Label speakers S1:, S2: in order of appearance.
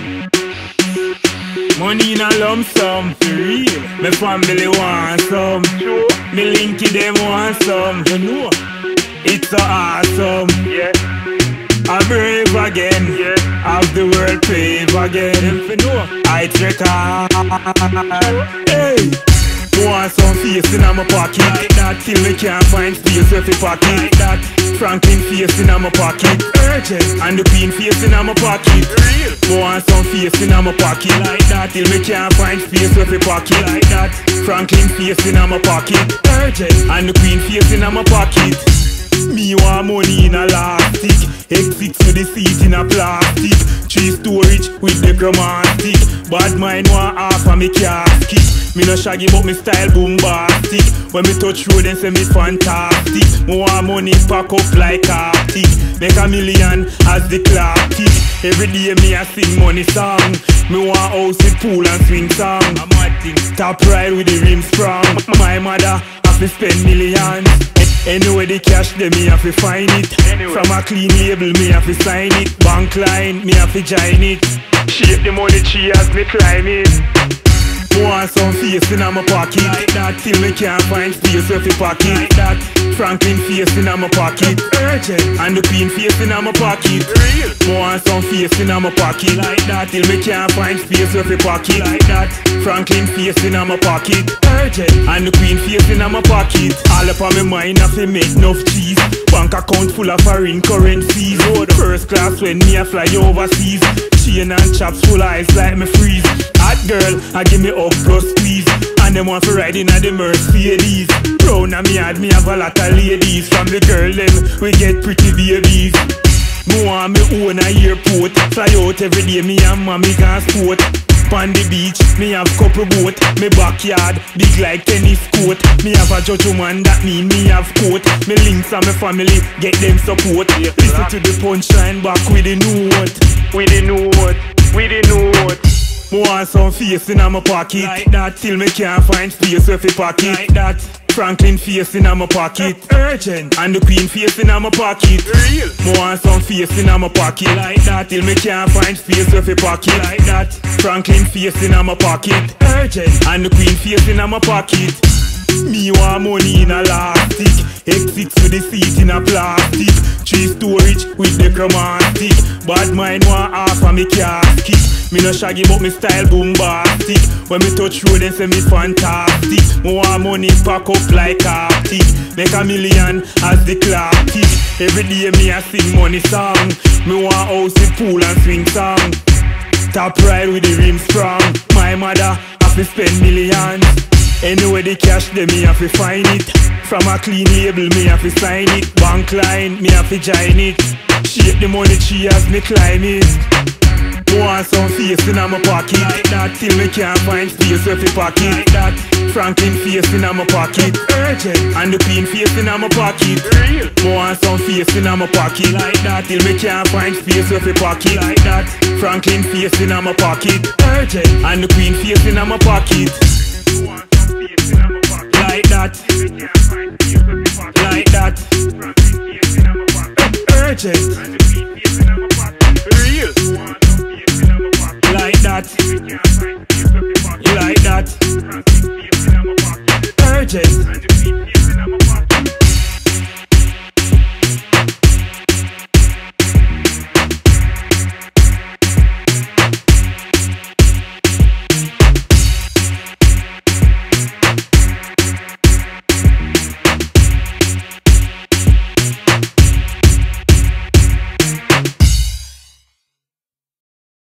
S1: Money in a lump sum, for real. My family want some. Me linky them want some. You know, it's so awesome. Yeah. I brave again. Yeah. Have the world pave again. If you know, I check out. Hey. Want some face in my pocket. Like that. Till me can't find space with the pocket. Like that. Franklin face in my pocket. Urgent. And the Queen face in my pocket. Real. Want some face in my pocket. Like that. Till me can't find space with the pocket. Like that. Franklin face in my pocket. Urgent. And the Queen face in my pocket. Me want money in a elastic. Exit to the seat in a plastic. 3 storage with the chromatic. Bad mind want half of me casket. Me no shaggy but me style bombastic. When me touch road and say me fantastic. Me want money pack up like Arctic. Make a million as the clock tick. Every day me a sing money song. Me want house with pool and swing song. A mad thing. Top ride with the rims strong. My mother have to spend millions. Anyway the cash them me have to find it. From a clean label me have to sign it. Bank line me have to join it. Shape the money tree as me climb it. Want some face in my pocket. Like that. Till me can't find space with the pocket. Like that. Franklin face in my pocket. Urgent. And the Queen face in my pocket. Real. Want some face in my pocket. Like that. Till me can't find space with the pocket. Like that. Franklin face in my pocket. Urgent. And the Queen face in my pocket. All up on my mind have to make enough cheese. Bank account full of foreign currencies. Oh, the first class when me a fly overseas. Chain and chops full eyes like me freeze. Hot girl, I give me up plus squeeze. And them want to ride in a the Mercedes. Round a me had me have a lot of ladies. From the girl them, we get pretty babies. Me want me own a airport. Fly out every day, me and mommy can sport. On the beach, me have couple boat. Me backyard, big like tennis court. Me have a judgment, that mean me have coat. Me links and me family, get them support. Listen to the punchline back with the note. With the note, with the note. Me want some face in my pocket. Like that. Till me can't find space with the pocket. Like that. Franklin face in my pocket. Urgent. And the Queen face in my pocket. Real. Me want some face in my pocket. Like that. Till me can't find space with the pocket. Like that. Franklin face in my pocket. Urgent. And the Queen face in my pocket. Me want money in a elastic. Exit to the seat in a plastic. 3 storage with the chromatic. Bad mind want half of me casket. Me no shaggy but me style bombastic. When me touch road and say me fantastic. Me want money pack up like Arctic. Make a million as the clock tick. Every day me a sing money song. Me want house with pool and swing song. Top ride with the rims strong. My mother have to spend millions. Anyway the cash them me have to find it. From a clean label me have to sign it. Bank line me have to join it. Shape the money tree as me climb it. Want some face in my pocket. Like that. Till me can't find space with the pocket. Like that. Franklin face in my pocket. Urgent. And the Queen face in my pocket. Real. Want some face in my pocket. Like that. Till me can't find space with the pocket. Like that. Franklin face in my pocket. Urgent. And the Queen face in my pocket. Like that. Like that. Urgent. Real. Like that. Like that. Urgent.